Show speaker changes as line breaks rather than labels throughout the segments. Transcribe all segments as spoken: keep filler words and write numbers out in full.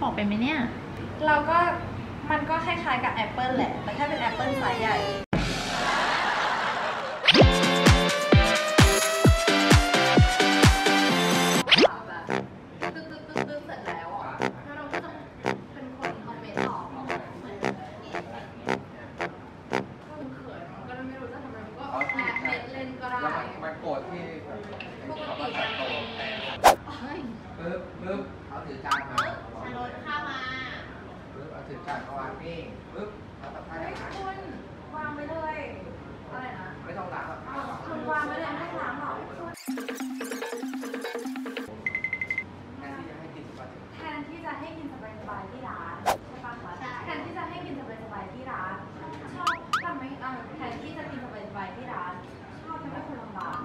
ปอกเป็นไหมเนี่ย
เราก็มันก็คล้ายๆกับแอปเปิลแหละแต่แค่เป็นแอปเปิลไซส์ใหญ่
มันโกรธที่เขาก็ตัดโตปึ๊บปึ๊บเขาถือจานมาชาโรสข้ามาปึ๊บเอาถือจานมาวางนี่ปึ๊บเอาตะไคร้มา
คุณวางไปเลยอะไรนะ
ไม่ต้องล้างหรอก
คุณวางไปเลยไม่ล้างหรอกแทนที่จะให้กินสบายๆที่ร้านใช่ปะคะแทนที่จะให้กินสบายๆที่ร้านชอบทำไมแทนที่จะกินสบายๆที่ร้านชอบทำให้คุณลำบาก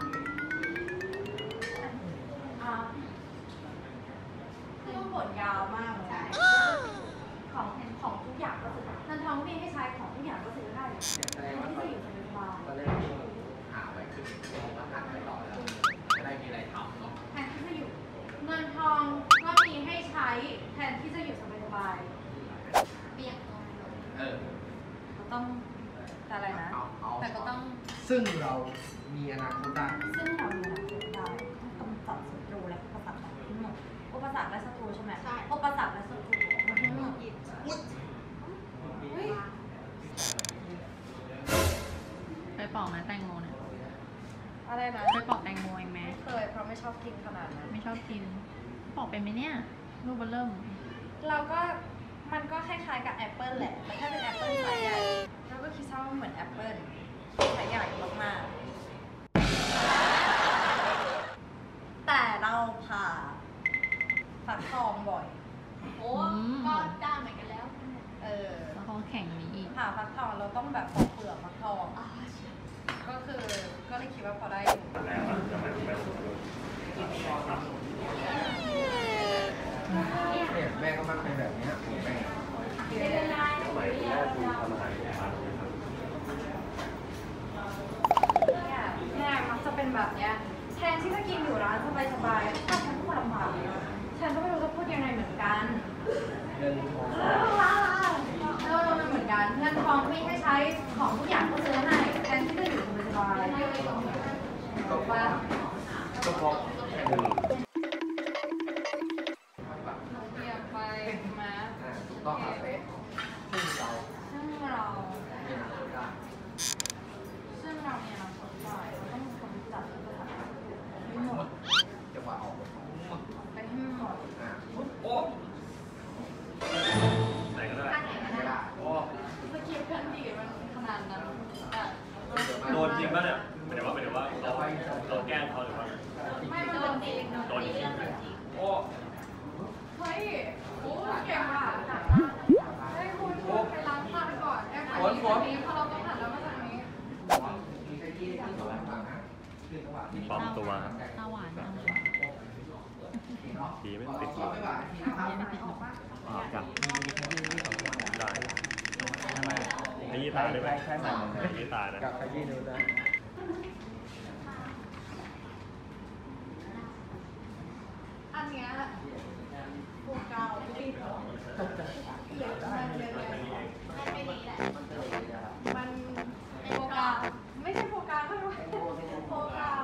เครื่องบดยาวมากเลยของของทุกอย่างก็ซื้อนันทองมีให้ใช้ของทุกอย่างก็ซื้อได้ที่จะอยู่สบายๆ
ตอนแรกหาไว้คือแล้วหันไปต่อแล้วจะได้มีอะไรทำ
แทนที่จะอยู่เงินทองก็มีให้ใช้แทนที่จะอยู่สบายๆเปียก
เออ
ก็ต้องอะไรนะแต่ก็ต้อง
ซึ่งเรามีอนาคตได้
ซึ่งเรามีอนาคตได้ต้องกำจัดศัตรูและอุปสรรคทั้งหมดอุปสรรคและศัตรูใช่ไหมใช่อุปสรรคและศัตรูมันทั้งหมด
ไปปอกนะแตงโมเนี่ย
อะไรนะ
ไปปอกแตงโมเองไหม
เคยเพราะไม่ชอบกินขนาดนั้น
ไม่ชอบกินปอกเป็นไหมเนี่ยลูกเบลเริ่ม
เราก็มันก็คล้ายๆกับแอปเปิลแหละแต่แค่เป็นแอปเปิลไซส์ใหญ่เราก็คิดว่ามันเหมือนแอปเปิลไซส์ใหญ่มากๆแต่เราผ่าฟักทองบ่อย
โอ้ก็จ้าเหมือนกันแล้ว
เออ
ฟักทองแข็งนี้อีก
ผ่าฟักทองเราต้องแบบปอกเปลือกฟักทองก็คือก็เลยคิดว่าพอได้อยู่
เนี่ยแม่ก็มันเป็นแบบนี้ผมแม่
สมัยแม่คุณทำอาหารเนี่ยมักจะเป็นแบบเนี้ยแทนที่จะกินอยู่ร้านสบายๆถ้าฉันพูดลำบากฉันก็ไม่รู้จะพูดยังไงเหมือนกัน
เงินทอง
เออมันเหมือนกันเงินทองไม่ให้ใช้ของทุกอย่างก็ซื้อให้แทนที่จะอยู่สบายๆ
ก็ว่าก็เพราะหนึ่ง
เรียกไปมา
ถูกต้องครับเป๊ะซึ่งเรา
ซึ่งเรา
มีอนาคตได้
ซึ่งเรามีอนาคตได้เราต้องมีคนจัดอุปสรรคให้หมด
จังหวะออก
ไปให้หมด
โอ้ไหนก็ได้ไม่ได้โอ้
สกิปกันดีมันขนาดนั้น
โดนจริงป่ะเนี่ยไม่ได้ว่าไม่ได้ว่าเราเราแกล้งเขาหรือว่า
ไม่โดนจริง
โดนจริงโอ้
เฮ้ยโอ้เก่งว่ะให้คุณไปล้างผ้าก่อนแอบถ่ายนี้พอเราต้องหันแล้วมาทางนี้
ปลอมตัว
ตาหวานจัง
ทีไม่ติดที
ไม่ติดหรอก
กับได้ขยี้ตาได้ไหมขยี้ตานะ
กับขยี้ดูได้
อันเนี้ยพวกเก่าติดตกใจเยอะมากเลยมันโฟกาไม่ใช่โฟกาก็ด้วยโฟกา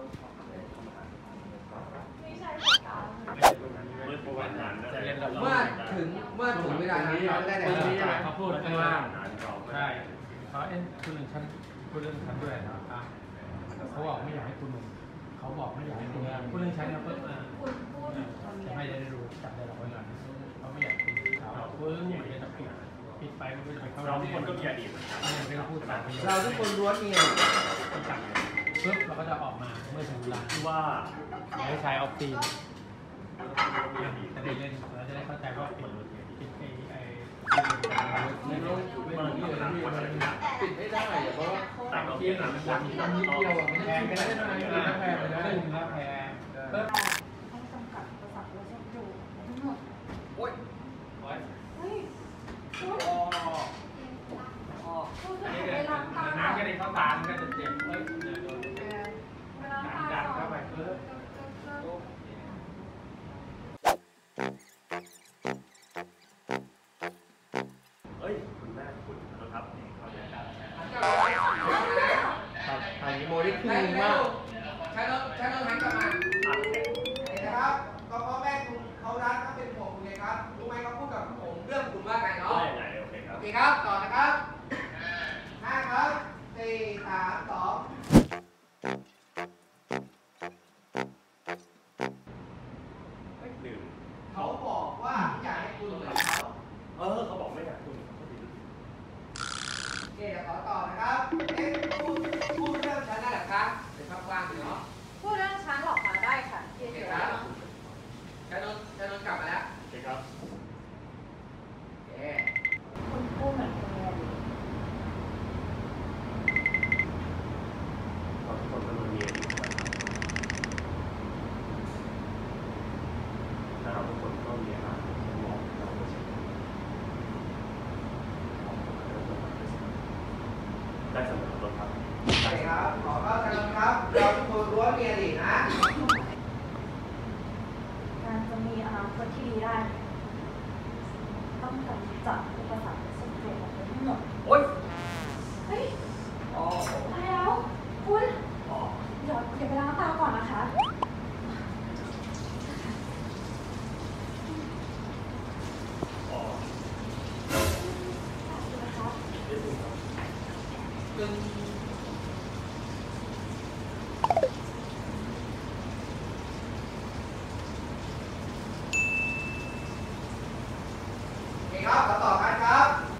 ไม่ใช่โฟกา
เมื่อ
ถึงเมื่อถึงเวลานี้เราได้แต่
เขาพูดข้างล่างใช่เขาเอ็นคุณหนึ่งชั้นคุณเรื่องชั้นด้วยนะครับเขาบอกไม่อยากให้คุณหนึ่งเขาบอกไม่อยากให้คุณคุณเรื่องชั้นเนี่ยเพิ่มมาไม่ได้รู้จับได้หรอกว่าอย่างนั้นเขาไม่อยากคุณเขาเพิ่มเหมือนจะปิดปิดไปมันก็จะไปเข้า
เราทุกคนก็มีอดีต
ไม่ต้องพูดแบบ
เราทุกคนล้วนมี
จับปึ๊บเราก็จะออกมาเมื่อถึงเวลา
ที่ว่า
ไม่ใช้ออฟตีจะได้เล่นเราจะได้เข้าใจว่าปิดปิดไอ้ไอ้
ไม่รู้ไม่รู้ที่อะไรที่มันปิดไม่ได้เพราะว่า
ต่างเราเพี้ยนหนัง
หลังมันนิดเดียวอ่ะมันแพงกันได้ไหมแพงไปได้
ซึ่งแล้วแพง
ต้องจำกัดอุปสรรคและศัตรูทั้งหมด
โอ้ย
เฮ้ยโอ้โอ้เวลาทำ
น้ำก็ได้เข้าตาก็จะเจ็บเฮ้ย
เวลาทำ
ดันเข้าไปเพิ่ม
ต้องกำจัดอุปสรรคส่วนตัวออกไปทั้งหมด
โอ๊ย
เฮ้ย
อ๋อ
ตายแล้วคุณ
อ๋อ
เดี๋ยวเดี๋ยวไปล้างตาก่อนนะคะนะคะ
ตึงโอเคครับมาต่อกันครับ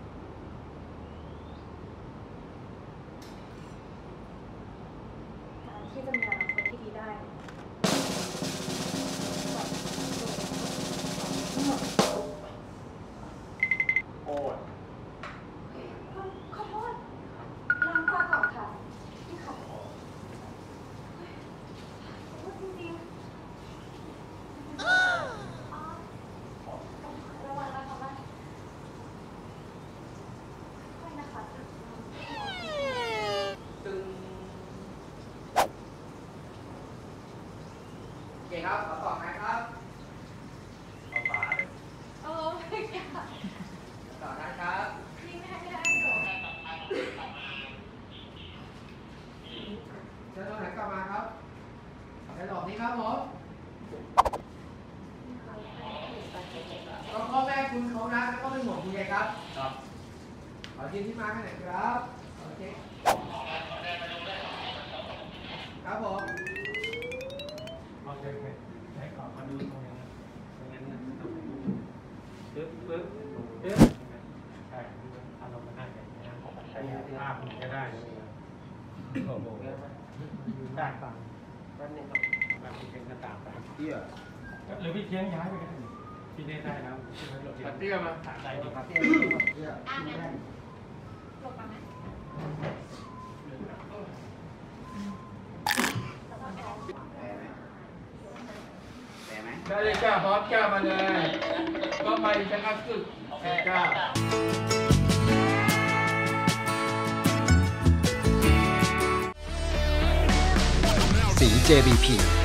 การที่จะมีอนาคตที่ดีได้ทั้งหมด
โอ้ย
ขอโทษล้างตาก่อนค่ะนี่ค่ะขอโทษจริงๆอ๋อระวังนะคะว่าค่อยนะคะ
ตึงโอเคครับมาต่อกันครับ
เข้าตาเลย
โอ้ไม่กล้า
ต่อกันครับ
พี่ไม่ให้ไม่ได้หรอก
เชิญตัวไหนกลับมาครับในหลอดนี้ครับผมก็พ่อแม่คุณเขานะแล้วก็เป็นห่วงคุณไงครับครับขอยืนที่มาให้หน่อยครับโอเคครับผม
โอเคโอเคใช้ก่อนมาดูตรงนี้นะตรงนั้นนะปึ๊บปึ๊บปึ๊บใช่อารมณ์มันน่าจะอย่างนี้นะใช้ภาพมันก็ได้โอ้โหได้ฟังแป๊บนึงแบบพี่เทียงก็ตามไป
เตี้ย
หรือพี่เทียงย้ายไปก็ได้พี่เน่ได้แล้วใช่ไหมรถเตี้ยมาถามใจดีครับ
เตี้ยเตี้ย
อ่ะงั้นหลบมาไหม
แต่ไหม
ได้เลยจ้าบอสจ้ามาเลยก็ไปชนะศึกจ้า
สี เจ บี พี